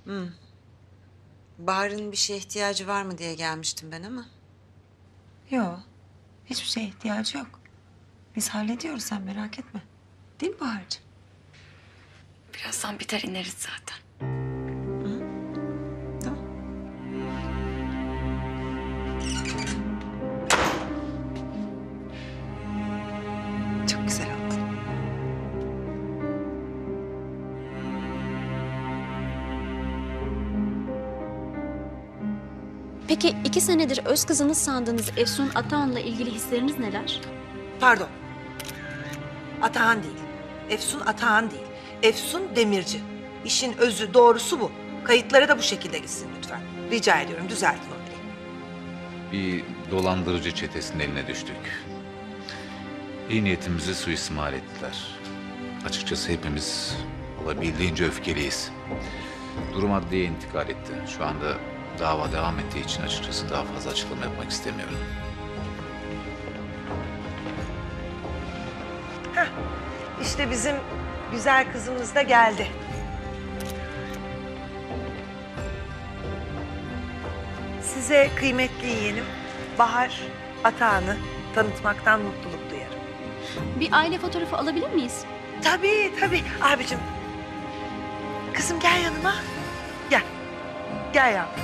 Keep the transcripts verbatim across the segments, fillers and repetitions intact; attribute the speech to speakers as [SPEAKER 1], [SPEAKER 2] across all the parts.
[SPEAKER 1] Hı. Bahar'ın bir şeye ihtiyacı var mı diye gelmiştim ben ama.
[SPEAKER 2] Yok. Hiçbir şeye ihtiyacı yok. Biz hallediyoruz, sen merak etme. Değil mi Bahar'cığım?
[SPEAKER 3] Birazdan biter ineriz zaten.
[SPEAKER 1] Tamam. Çok güzel oldu.
[SPEAKER 4] Peki iki senedir öz kızınız sandığınız Efsun Atahan'la ilgili hisleriniz neler?
[SPEAKER 5] Pardon. Atahan değil. Efsun Atahan değil. Efsun Demirci. İşin özü, doğrusu bu. Kayıtları da bu şekilde gitsin lütfen. Rica ediyorum, düzeltin orayı.
[SPEAKER 6] Bir dolandırıcı çetesinin eline düştük. İyi niyetimizi suistimal ettiler. Açıkçası hepimiz olabildiğince öfkeliyiz. Durum adliyeye intikal etti. Şu anda dava devam ettiği için açıkçası daha fazla açıklama yapmak istemiyorum.
[SPEAKER 5] Heh, işte bizim güzel kızımız da geldi. Size kıymetli yeğenim Bahar Atahan'ı tanıtmaktan mutluluk duyarım.
[SPEAKER 4] Bir aile fotoğrafı alabilir miyiz?
[SPEAKER 5] Tabii tabii abicim. Kızım gel yanıma. Gel. Gel yavrum.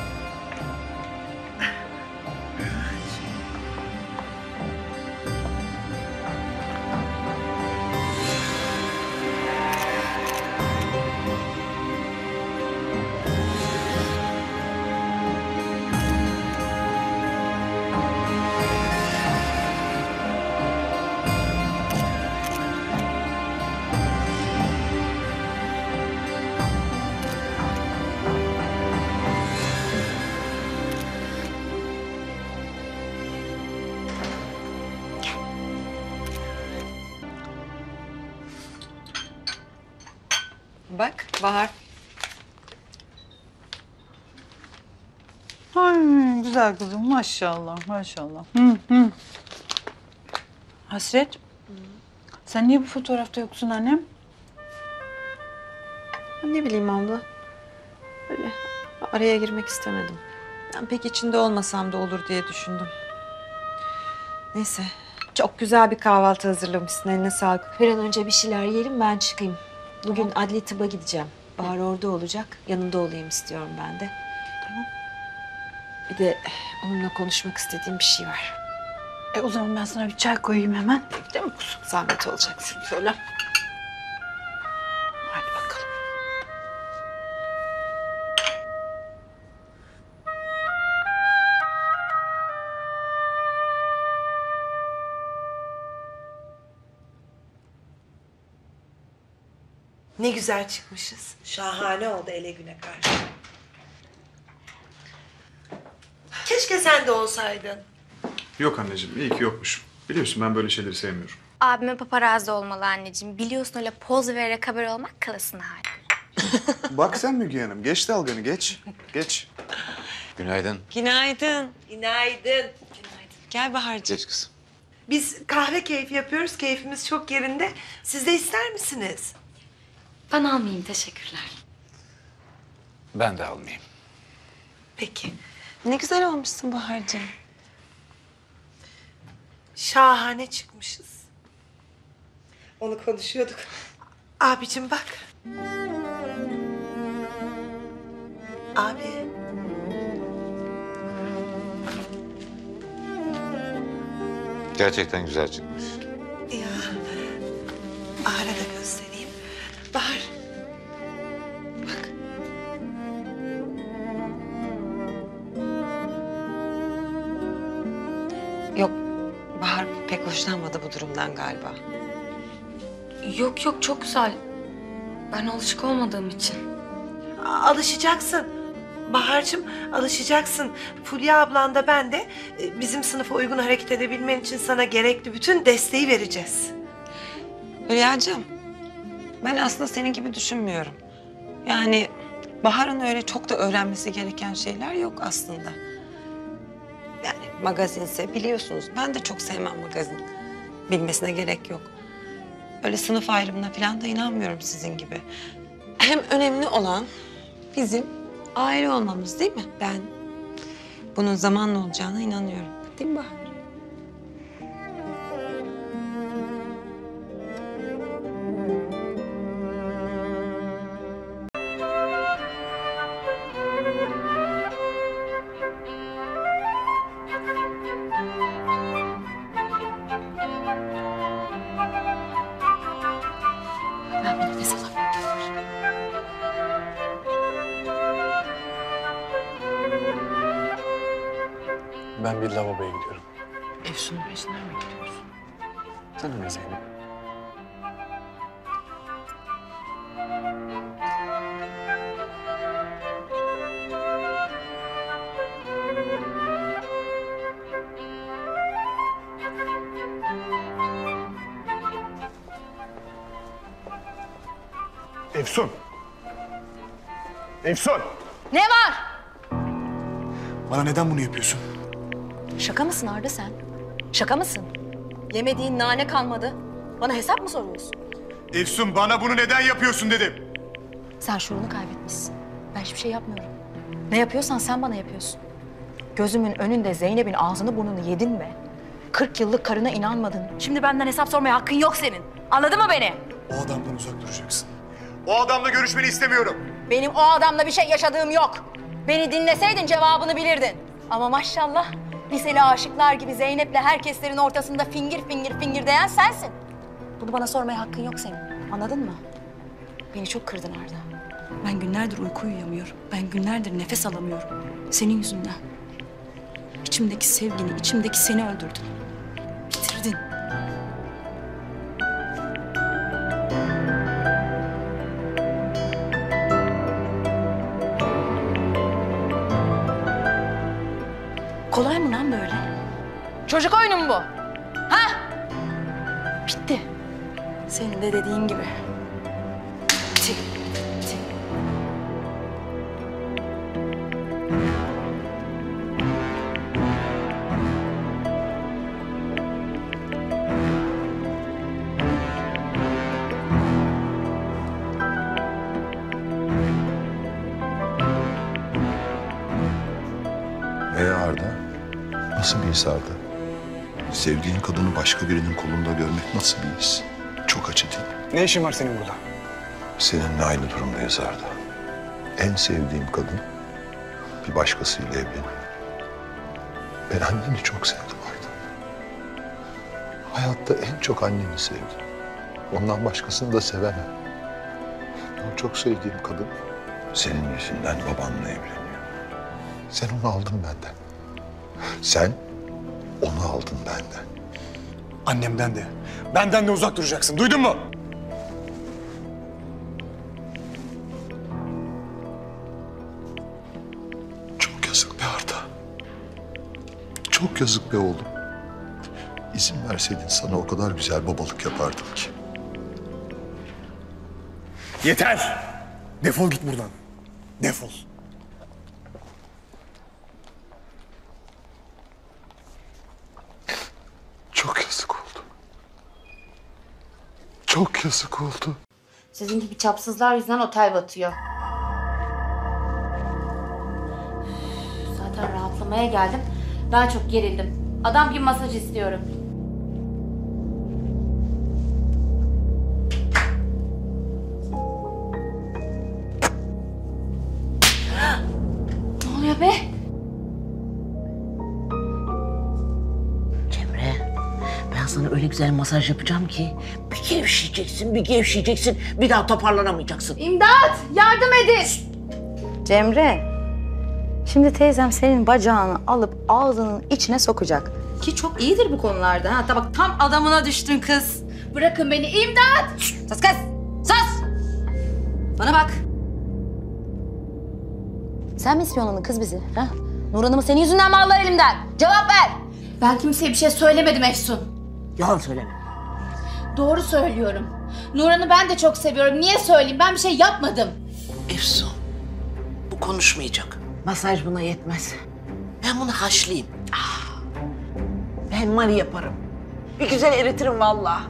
[SPEAKER 1] Bak Bahar.
[SPEAKER 7] Ay güzel kızım maşallah maşallah. Hı hı. Hasret. Sen niye bu fotoğrafta yoksun annem?
[SPEAKER 1] Ne bileyim abla. Öyle araya girmek istemedim. Ben pek içinde olmasam da olur diye düşündüm. Neyse. Çok güzel bir kahvaltı hazırlamışsın. Eline sağlık. Bir an önce bir şeyler yiyelim, ben çıkayım. Bugün adli tıba gideceğim. Bahar orada olacak. Yanında olayım istiyorum ben de.
[SPEAKER 7] Tamam.
[SPEAKER 1] Bir de onunla konuşmak istediğim bir şey var.
[SPEAKER 7] E o zaman ben sana bir çay koyayım hemen. Değil mi kuzum?
[SPEAKER 1] Zahmet olacak. Söyle.
[SPEAKER 7] Hadi bakalım.
[SPEAKER 5] Ne güzel çıkmışız. Şahane oldu ele güne karşı. Keşke sen de olsaydın.
[SPEAKER 8] Yok anneciğim, iyi ki yokmuş. Biliyorsun ben böyle şeyleri sevmiyorum.
[SPEAKER 3] Abime paparazzi olmalı anneciğim. Biliyorsun öyle poz vererek haber olmak kalasın hali.
[SPEAKER 8] Bak sen Müge Hanım, geç dalganı, geç. Geç.
[SPEAKER 6] Günaydın.
[SPEAKER 1] Günaydın.
[SPEAKER 5] Günaydın.
[SPEAKER 1] Gel Bahar'cığım.
[SPEAKER 6] Geç kızım.
[SPEAKER 5] Biz kahve keyfi yapıyoruz. Keyfimiz çok yerinde. Siz de ister misiniz?
[SPEAKER 3] Ben almayayım, teşekkürler.
[SPEAKER 6] Ben de almayayım.
[SPEAKER 5] Peki.
[SPEAKER 1] Ne güzel olmuşsun Bahar'cığım.
[SPEAKER 5] Şahane çıkmışız. Onu konuşuyorduk. Abicim bak. Abi.
[SPEAKER 6] Gerçekten güzel çıkmış.
[SPEAKER 5] Ya. Bahar'a da göstereyim. Bahar. Bak.
[SPEAKER 1] Yok, Bahar pek hoşlanmadı bu durumdan galiba.
[SPEAKER 3] Yok yok, çok güzel. Ben alışık olmadığım için.
[SPEAKER 5] Alışacaksın. Bahar'cığım alışacaksın. Fulya ablan da ben de e, bizim sınıfa uygun hareket edebilmen için sana gerekli bütün desteği vereceğiz.
[SPEAKER 1] Hülya'cığım, ben aslında senin gibi düşünmüyorum. Yani Bahar'ın öyle çok da öğrenmesi gereken şeyler yok aslında. Yani magazinse biliyorsunuz, ben de çok sevmem magazin. Bilmesine gerek yok. Öyle sınıf ayrımına falan da inanmıyorum sizin gibi. Hem önemli olan bizim
[SPEAKER 2] aile olmamız değil mi? Ben bunun zamanla olacağına inanıyorum. Değil mi Bahar?
[SPEAKER 4] Ben bir nefes alamıyorum.
[SPEAKER 8] Ben bir lavaboya gidiyorum.
[SPEAKER 2] Efsun'un peşinden mi gidiyorsun?
[SPEAKER 8] Sana ne Zeynep? Efsun! Efsun!
[SPEAKER 4] Ne var?
[SPEAKER 8] Bana neden bunu yapıyorsun?
[SPEAKER 4] Şaka mısın Arda sen? Şaka mısın? Yemediğin nane kalmadı. Bana hesap mı soruyorsun?
[SPEAKER 8] Efsun bana bunu neden yapıyorsun dedim.
[SPEAKER 4] Sen şuurunu kaybetmişsin. Ben hiçbir şey yapmıyorum. Ne yapıyorsan sen bana yapıyorsun. Gözümün önünde Zeynep'in ağzını burnunu yedin mi? Kırk yıllık karına inanmadın. Şimdi benden hesap sormaya hakkın yok senin. Anladın mı beni?
[SPEAKER 8] O adamdan uzak duracaksın. O adamla görüşmeni istemiyorum.
[SPEAKER 4] Benim o adamla bir şey yaşadığım yok. Beni dinleseydin cevabını bilirdin. Ama maşallah liseli aşıklar gibi Zeynep'le herkeslerin ortasında fingir fingir fingir diyen sensin. Bunu bana sormaya hakkın yok senin. Anladın mı? Beni çok kırdın Arda. Ben günlerdir uyku uyuyamıyorum. Ben günlerdir nefes alamıyorum. Senin yüzünden. İçimdeki sevgini, içimdeki seni öldürdün. Bitirdin. Kolay mı lan böyle? Çocuk oyunu mu bu? Ha? Bitti. Senin de dediğin gibi. Bitti. Bitti.
[SPEAKER 9] E Arda, nasıl bir his Arda? Sevdiğin kadını başka birinin kolunda görmek nasıl bir his? Çok acı değil mi?
[SPEAKER 8] Ne işin var senin burada?
[SPEAKER 9] Seninle aynı durumdayız Arda. En sevdiğim kadın bir başkasıyla evleniyor. Ben anneni çok sevdim Arda. Hayatta en çok anneni sevdim. Ondan başkasını da sevemem. O çok sevdiğim kadın senin yüzünden babanla evleniyor. Sen onu aldın benden. Sen onu aldın benden.
[SPEAKER 8] Annemden de, benden de uzak duracaksın. Duydun mu?
[SPEAKER 9] Çok yazık be Arda. Çok yazık be oğlum. İzin verseydin sana o kadar güzel babalık yapardım ki.
[SPEAKER 8] Yeter! Defol git buradan. Defol.
[SPEAKER 9] Çok yazık oldu. Çok yazık oldu.
[SPEAKER 10] Sizin gibi çapsızlar yüzünden otel batıyor. Zaten rahatlamaya geldim. Daha çok gerildim. Adam gibi masaj istiyorum. Ne oluyor be?
[SPEAKER 11] Cemre, ben sana öyle güzel masaj yapacağım ki bir gevşeyeceksin, bir gevşeyeceksin, bir daha toparlanamayacaksın.
[SPEAKER 10] İmdat! Yardım edin!
[SPEAKER 12] Cemre, şimdi teyzem senin bacağını alıp ağzının içine sokacak. Ki çok iyidir bu konularda. Ha, bak tam adamına düştün kız.
[SPEAKER 10] Bırakın beni, imdat!
[SPEAKER 12] Sus kız, sus! Bana bak. Sen mi ispiyonladın kız bizi? Ha? Nur Hanım'ı senin yüzünden mi aldılar elimden? Cevap ver!
[SPEAKER 10] Ben kimseye bir şey söylemedim Efsun.
[SPEAKER 11] Yalan söyleme.
[SPEAKER 10] Doğru söylüyorum. Nurhan'ı ben de çok seviyorum. Niye söyleyeyim? Ben bir şey yapmadım.
[SPEAKER 11] Efsun, bu konuşmayacak. Masaj buna yetmez. Ben bunu haşlayayım. Ah, ben mari yaparım. Bir güzel eritirim vallahi.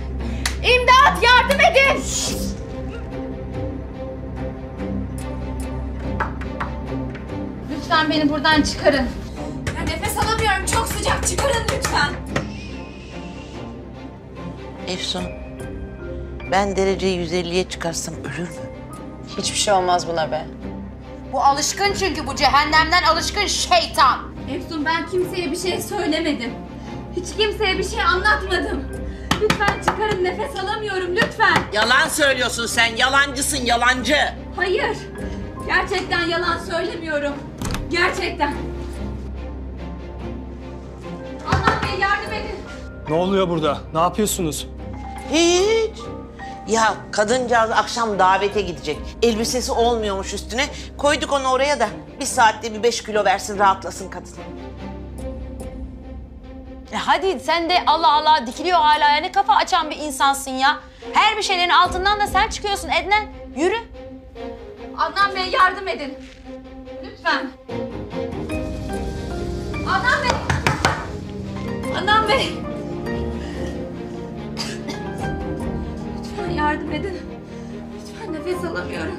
[SPEAKER 10] İmdat! Yardım edin! Lütfen beni buradan çıkarın. Ya nefes alamıyorum. Çok sıcak. Çıkarın lütfen.
[SPEAKER 11] Efsun, ben dereceyi yüz elliye çıkarsam ölür mü?
[SPEAKER 12] Hiçbir şey olmaz buna be.
[SPEAKER 4] Bu alışkın çünkü bu cehennemden alışkın şeytan.
[SPEAKER 10] Efsun ben kimseye bir şey söylemedim. Hiç kimseye bir şey anlatmadım. Lütfen çıkarın. Nefes alamıyorum. Lütfen.
[SPEAKER 11] Yalan söylüyorsun sen, yalancısın, yalancı.
[SPEAKER 10] Hayır. Gerçekten yalan söylemiyorum. Gerçekten. Adnan Bey yardım edin.
[SPEAKER 13] Ne oluyor burada? Ne yapıyorsunuz?
[SPEAKER 11] Hiç. Ya kadıncağız akşam davete gidecek. Elbisesi olmuyormuş üstüne. Koyduk onu oraya da bir saatte bir beş kilo versin, rahatlasın kadın.
[SPEAKER 4] E hadi sen de Allah Allah dikiliyor hala ya. Ne kafa açan bir insansın ya. Her bir şeylerin altından da sen çıkıyorsun Ednen. Yürü.
[SPEAKER 10] Adnan Bey yardım edin. Lütfen. Adnan Bey. Adnan Bey. Lütfen yardım edin. Lütfen nefes alamıyorum.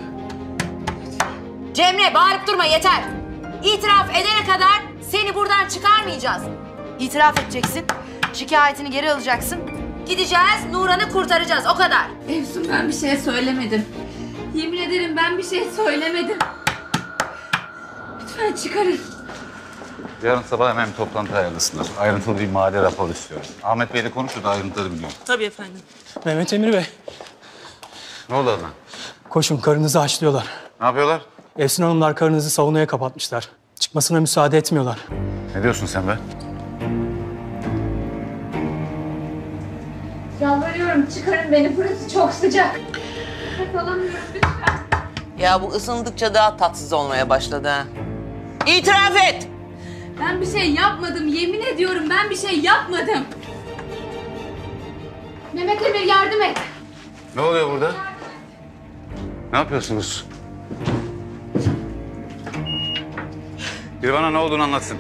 [SPEAKER 4] Cemre bağırıp durma yeter. İtiraf edene kadar seni buradan çıkarmayacağız. İtiraf edeceksin. Şikayetini geri alacaksın. Gideceğiz, Nuran'ı kurtaracağız. O kadar.
[SPEAKER 10] Efsun ben bir şey söylemedim. Yemin ederim ben bir şey söylemedim. Lütfen çıkarın.
[SPEAKER 6] Yarın sabah hemen bir toplantı ayarlasınlar. Ayrıntılı bir mali rapor istiyorum. Ahmet Bey'le konuştu da ayrıntıları biliyorum.
[SPEAKER 11] Tabii efendim.
[SPEAKER 13] Mehmet Emir Bey,
[SPEAKER 6] Ne oldu Adnan?
[SPEAKER 13] koşun karınızı haşlıyorlar.
[SPEAKER 6] Ne yapıyorlar?
[SPEAKER 13] Efsun Hanımlar karınızı savunaya kapatmışlar. Çıkmasına müsaade etmiyorlar.
[SPEAKER 6] Ne diyorsun sen be?
[SPEAKER 10] Yalvarıyorum çıkarın beni. Burası çok sıcak. Nefes alamıyorum lütfen.
[SPEAKER 11] Ya bu ısındıkça daha tatsız olmaya başladı ha. İtiraf et!
[SPEAKER 10] Ben bir şey yapmadım. Yemin ediyorum ben bir şey yapmadım. Mehmet Emir yardım et.
[SPEAKER 6] Ne oluyor burada? Ne yapıyorsunuz? Bir bana ne olduğunu anlatsın.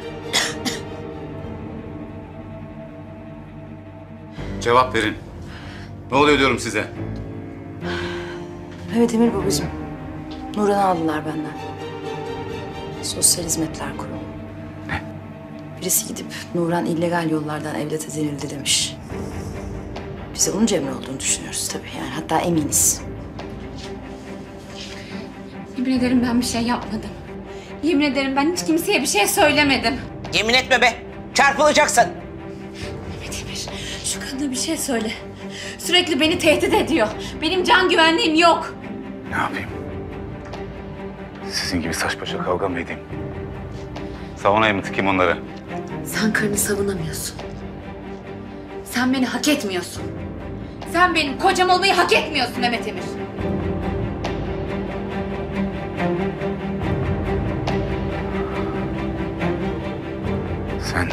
[SPEAKER 6] Cevap verin. Ne oluyor diyorum size?
[SPEAKER 12] Mehmet Emir babacığım. Nurhan'ı aldılar benden. Sosyal Hizmetler Kurumu.
[SPEAKER 6] Ne?
[SPEAKER 12] Birisi gidip Nurhan illegal yollardan evlat edinildi demiş. Biz de bunun Cemre olduğunu düşünüyoruz tabii yani. Hatta eminiz.
[SPEAKER 10] Yemin ederim ben bir şey yapmadım. Yemin ederim ben hiç kimseye bir şey söylemedim.
[SPEAKER 11] Yemin etme be! Çarpılacaksın!
[SPEAKER 10] Mehmet Emir şu kadına bir şey söyle. Sürekli beni tehdit ediyor. Benim can güvenliğim yok.
[SPEAKER 6] Ne yapayım? Sizin gibi saç başa kavga mı edeyim? Savunayım mı, tıkayım onları?
[SPEAKER 10] Sen karını savunamıyorsun. Sen beni hak etmiyorsun. Sen benim kocam olmayı hak etmiyorsun Mehmet Emir.
[SPEAKER 6] Sen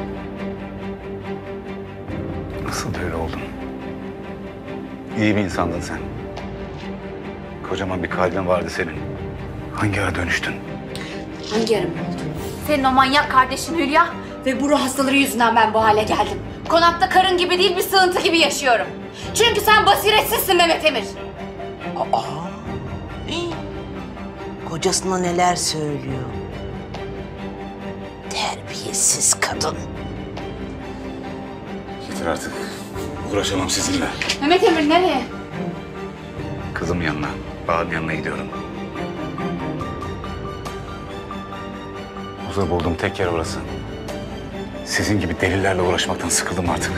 [SPEAKER 6] nasıl böyle oldun? İyi bir insandın sen. Kocaman bir kalbin vardı senin. Hangi ara dönüştün?
[SPEAKER 10] Hangi yarım oldu? Senin o manyak kardeşin Hülya ve bu ruh hastaları yüzünden ben bu hale geldim. Konakta karın gibi değil bir sığıntı gibi yaşıyorum. Çünkü sen basiretsizsin Mehmet Emir.
[SPEAKER 11] Aa! Hii! Kocasına neler söylüyor. Terbiyesiz kadın.
[SPEAKER 6] Yeter artık. Uğraşamam sizinle.
[SPEAKER 10] Mehmet Emir nereye?
[SPEAKER 6] Kızım yanına, Bahar'ın yanına gidiyorum. Huzur bulduğum tek yer orası. Sizin gibi delilerle uğraşmaktan sıkıldım artık.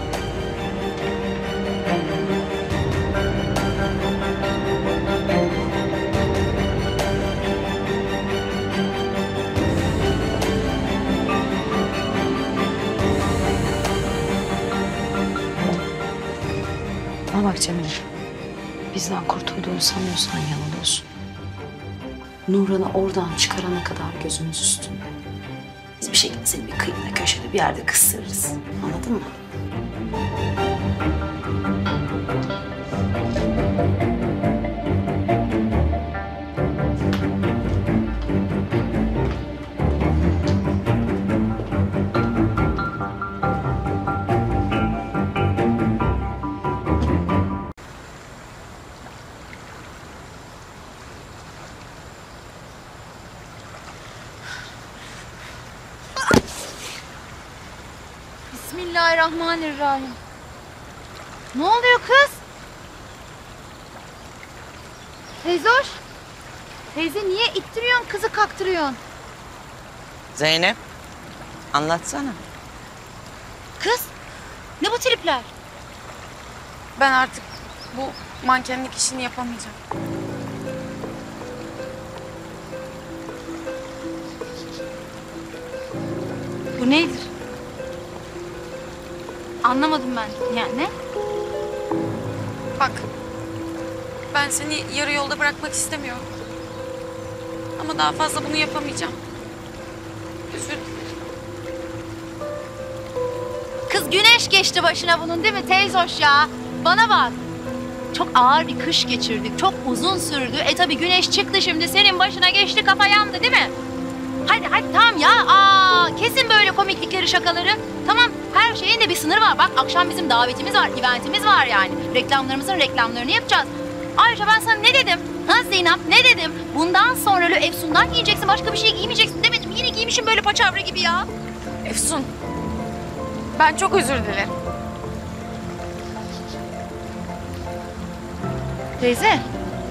[SPEAKER 12] Bana bak Cemre. Bizden kurtulduğunu sanıyorsan yanılıyorsun. Nurhan'ı oradan çıkarana kadar gözümüz üstünde. Biz bir şekilde seni bir kıyıda köşede bir yerde kıstırırız. Anladın mı?
[SPEAKER 10] Bismillahirrahmanirrahim. Ne oluyor kız? Teyzoş. Teyze niye ittiriyorsun kızı kaktırıyorsun?
[SPEAKER 11] Zeynep, anlatsana.
[SPEAKER 10] Kız ne bu tripler?
[SPEAKER 3] Ben artık bu mankenlik işini yapamayacağım.
[SPEAKER 10] Bu nedir? Anlamadım ben. Yani ne?
[SPEAKER 3] Bak, ben seni yarı yolda bırakmak istemiyorum. Ama daha fazla bunu yapamayacağım. Özür dilerim.
[SPEAKER 10] Kız güneş geçti başına bunun değil mi teyzoş ya? Bana bak. Çok ağır bir kış geçirdik. Çok uzun sürdü. E tabii güneş çıktı şimdi senin başına geçti kafa yandı değil mi? Hadi hadi tamam ya. Aa, kesin böyle komiklikleri şakaları. Tamam her şeyin de bir sınırı var. Bak akşam bizim davetimiz var, eventimiz var yani. Reklamlarımızın reklamlarını yapacağız. Ayrıca ben sana ne dedim? Ha Zeynep ne dedim? Bundan sonra öyle Efsun'dan giyeceksin, başka bir şey giymeyeceksin demedim. Yine giymişim böyle paçavra gibi ya.
[SPEAKER 3] Efsun, ben çok özür dilerim.
[SPEAKER 10] Teyze.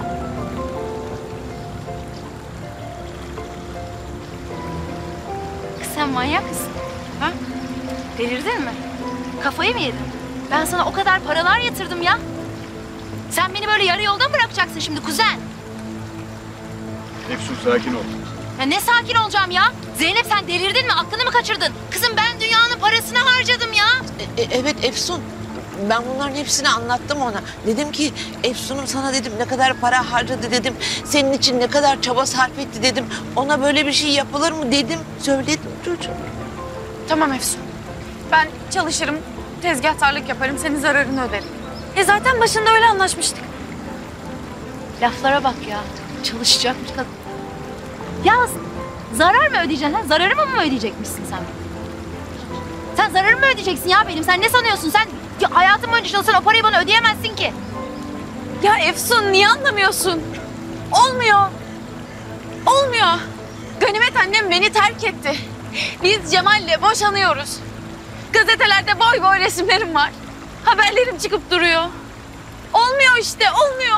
[SPEAKER 10] Kız sen manyak mısın? Ha? Delirdin mi? Kafayı mı yedin? Ben sana o kadar paralar yatırdım ya. Sen beni böyle yarı yolda mı bırakacaksın şimdi kuzen?
[SPEAKER 8] Efsun sakin ol.
[SPEAKER 10] Ya ne sakin olacağım ya? Zeynep sen delirdin mi? Aklını mı kaçırdın? Kızım ben dünyanın parasını harcadım ya.
[SPEAKER 11] E, e, evet Efsun, ben bunların hepsini anlattım ona. Dedim ki Efsun'um sana dedim ne kadar para harcadı dedim. Senin için ne kadar çaba sarf etti dedim. Ona böyle bir şey yapılır mı dedim. Söyledim çocuğum.
[SPEAKER 3] Tamam Efsun. Ben çalışırım, tezgahtarlık yaparım, senin zararını öderim. E zaten başında öyle anlaşmıştık.
[SPEAKER 10] Laflara bak ya. Çalışacakmış kadın. Ya zarar mı ödeyeceksin? Ha? Zararımı mı ödeyecekmişsin sen? Sen zararımı mı ödeyeceksin ya benim? Sen ne sanıyorsun? Sen ya hayatım boyunca çalışsan o parayı bana ödeyemezsin ki.
[SPEAKER 3] Ya Efsun niye anlamıyorsun? Olmuyor. Olmuyor. Ganimet annem beni terk etti. Biz Cemal'le boşanıyoruz. Gazetelerde boy boy resimlerim var. Haberlerim çıkıp duruyor. Olmuyor işte, olmuyor.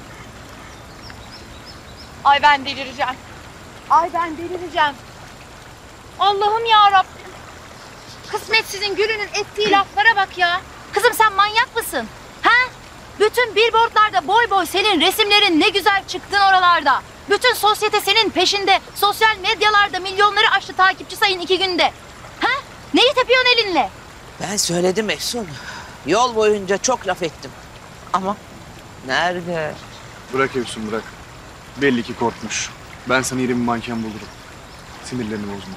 [SPEAKER 3] Ay ben delireceğim. Ay ben delireceğim.
[SPEAKER 10] Allah'ım ya Rabbim. Kısmetsizin gülünün ettiği laflara bak ya. Kızım sen manyak mısın? Ha? Bütün billboardlarda boy boy senin resimlerin ne güzel çıktın oralarda. Bütün sosyete senin peşinde. Sosyal medyalarda milyonları aştı takipçi sayın iki günde. Ha? Neyi tepiyorsun elinle?
[SPEAKER 11] Ben söyledim Efsun. Yol boyunca çok laf ettim. Ama nerede?
[SPEAKER 8] Bırak Efsun bırak. Belli ki korkmuş. Ben sana yeni bir manken bulurum. Sinirlerini bozma.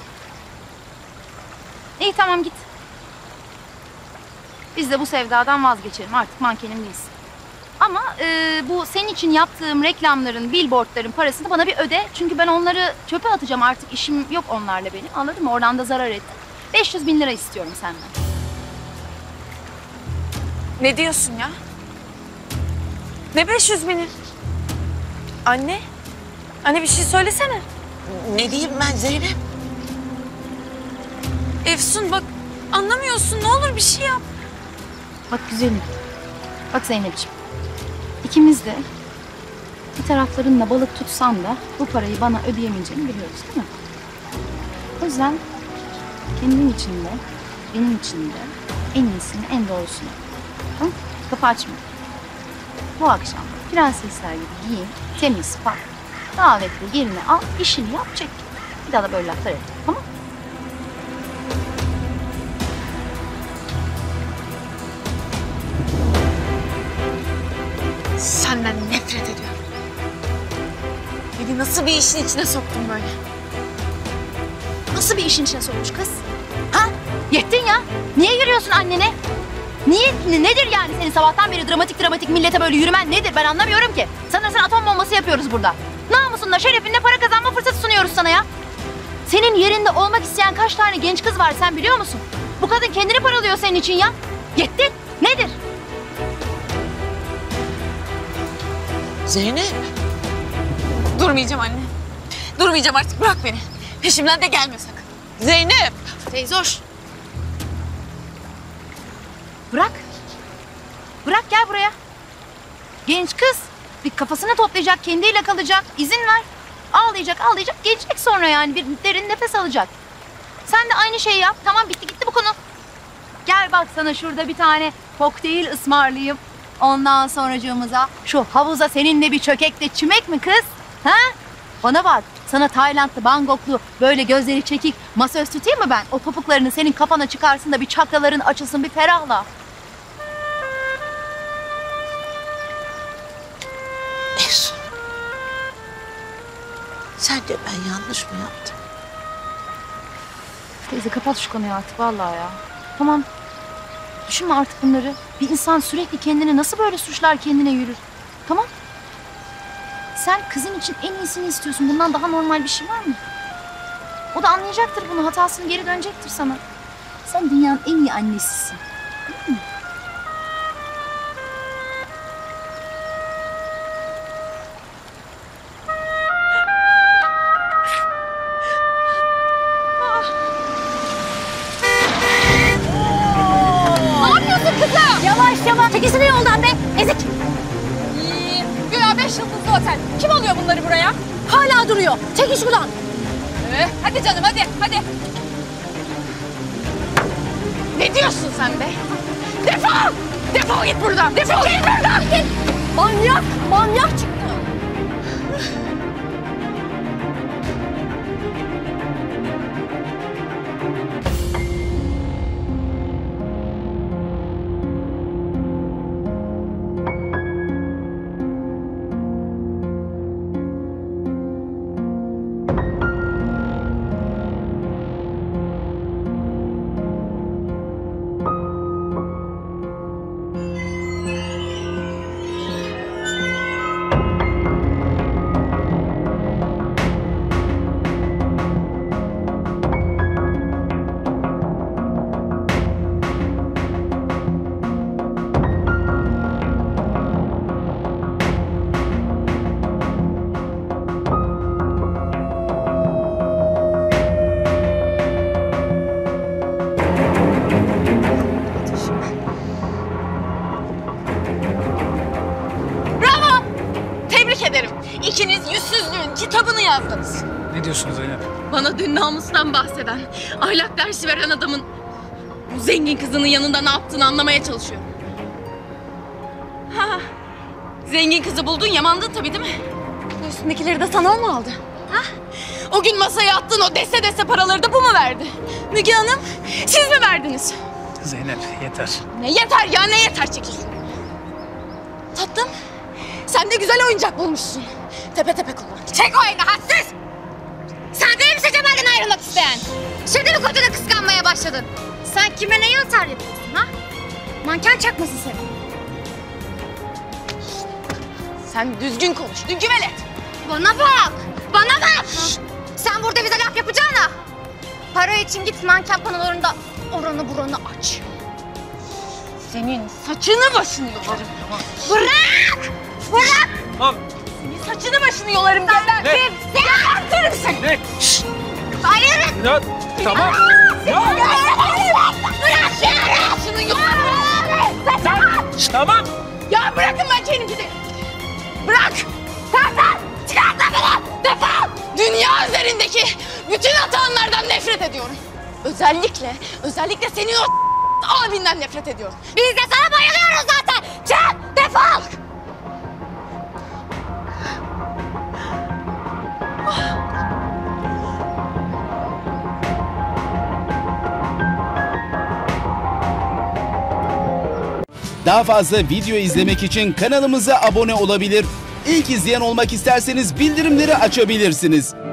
[SPEAKER 10] İyi tamam git. Biz de bu sevdadan vazgeçelim. Artık mankenim değilsin. Ama e, bu senin için yaptığım reklamların, billboardların parasını bana bir öde. Çünkü ben onları çöpe atacağım artık. İşim yok onlarla benim. Anladın mı? Oradan da zarar ettim. beş yüz bin lira istiyorum senden.
[SPEAKER 3] Ne diyorsun ya? Ne beş yüz bini? Anne, anne bir şey söylesene.
[SPEAKER 11] Ne diyeyim ben Zeynep?
[SPEAKER 3] Efsun bak anlamıyorsun, ne olur bir şey yap.
[SPEAKER 10] Bak güzelim. Bak Zeynep'ciğim. İkimiz de bir taraflarınla balık tutsan da bu parayı bana ödeyemeyeceğini biliyoruz değil mi? O yüzden kendin için de benim için de en iyisini, en doğrusunu. Tamam? Kapı açma. Bu akşam prensesler gibi giyin, temiz, pak, davetli yerine al, işini yap, çek. Bir daha da böyle laflar et. Tamam?
[SPEAKER 3] Senden nefret ediyorum. Beni nasıl bir işin içine soktun böyle?
[SPEAKER 10] Nasıl bir işin içine sokmuş kız? Ha? Yettin ya. Niye yürüyorsun annene? Niye? Ne- Nedir yani senin sabahtan beri dramatik dramatik millete böyle yürümen nedir? Ben anlamıyorum ki. Sanırsın atom bombası yapıyoruz burada. Namusunla, şerefinle para kazanma fırsatı sunuyoruz sana ya. Senin yerinde olmak isteyen kaç tane genç kız var sen biliyor musun? Bu kadın kendini paralıyor senin için ya. Yettin. Nedir?
[SPEAKER 11] Zeynep.
[SPEAKER 3] Durmayacağım anne. Durmayacağım artık, bırak beni. Peşimden de gelme sakın.
[SPEAKER 11] Zeynep.
[SPEAKER 10] Teyzoş. Bırak. Bırak gel buraya. Genç kız. Bir kafasını toplayacak, kendiyle kalacak. İzin ver. Ağlayacak, ağlayacak. Gelecek sonra yani. Bir derin nefes alacak. Sen de aynı şeyi yap. Tamam bitti gitti bu konu. Gel bak sana şurada bir tane kokteyl ısmarlayayım. Ondan sonracığımıza şu havuza seninle bir çökek de çimek mi kız? Ha? Bana bak. Sana Taylandlı, Bangkoklu, böyle gözleri çekik masöz tutayım mı ben? O topuklarını senin kafana çıkarsın da bir çakraların açılsın, bir ferahla.
[SPEAKER 11] Efsun. Sen de ben yanlış mı yaptım?
[SPEAKER 10] Teyze kapat şu konuyu artık vallahi ya. Tamam. Düşünme artık bunları. Bir insan sürekli kendini nasıl böyle suçlar, kendine yürür. Tamam. Sen kızın için en iyisini istiyorsun. Bundan daha normal bir şey var mı? O da anlayacaktır bunu. Hatasını geri dönecektir sana. Sen dünyanın en iyi annesisin. Değil mi?
[SPEAKER 3] Ne yapıyorsun kızım?
[SPEAKER 4] Yavaş yavaş. Çekilsene yoldan be. Ezik.
[SPEAKER 3] Güya beş yıldızlı otel. Kim alıyor bunları buraya?
[SPEAKER 4] Hala duruyor. Çekil şuradan.
[SPEAKER 3] Ee, hadi canım hadi hadi. Ne diyorsun sen be? Defol! Defol git buradan! Defol git buradan! Git!
[SPEAKER 4] Manyak. Manyak çıktı.
[SPEAKER 3] İkiniz yüzsüzlüğün kitabını yazdınız.
[SPEAKER 13] Ne diyorsun Zeynep?
[SPEAKER 3] Bana dün namustan bahseden, ahlak dersi veren adamın bu zengin kızının yanında ne yaptığını anlamaya çalışıyorum. Ha, zengin kızı buldun, yamandın tabii değil mi? Bu üstündekileri de sana o mu aldı? Ha? O gün masaya attığın o deste deste paraları da bu mu verdi? Müge Hanım, siz mi verdiniz?
[SPEAKER 13] Zeynep yeter.
[SPEAKER 3] Ne yeter ya, ne yeter, çekil. Tatlım, sen de güzel oyuncak bulmuşsun. Tepe tepe kullan.
[SPEAKER 4] Çek o elini hadsiz! Sen değil misin Cemal'den ayrılmak isteyen? Şimdi mi kocana kıskanmaya başladın? Sen kime neyi atar yapıyorsun ha? Manken çakması seni.
[SPEAKER 3] Sen düzgün konuş, düzgün velet.
[SPEAKER 4] Bana bak! Bana bak! Şşt! Sen burada bize laf yapacağına para için git manken panolarında oranı buranı aç.
[SPEAKER 3] Senin saçını başını yolarım.
[SPEAKER 4] Bırak! Bırak!
[SPEAKER 13] Tamam.
[SPEAKER 3] Senin saçını başını yolarım.
[SPEAKER 4] Sen kimsin?
[SPEAKER 3] Gebertirim seni.
[SPEAKER 13] Ne?
[SPEAKER 4] Hayır!
[SPEAKER 13] Ya, tamam.
[SPEAKER 4] Ya! Bırak şunu!
[SPEAKER 3] Saçını yolarım.
[SPEAKER 13] Şş, tamam.
[SPEAKER 3] Ya bırakın ben kendim gideyim. Bırak. Sersen. Çıkart da beni. Defol. Dünya üzerindeki bütün hatanlardan nefret ediyorum. Özellikle, özellikle senin o abinden nefret ediyorum.
[SPEAKER 4] Biz de sana bayılıyoruz zaten. Çık! Defol!
[SPEAKER 14] Daha fazla video izlemek için kanalımıza abone olabilir. İlk izleyen olmak isterseniz bildirimleri açabilirsiniz.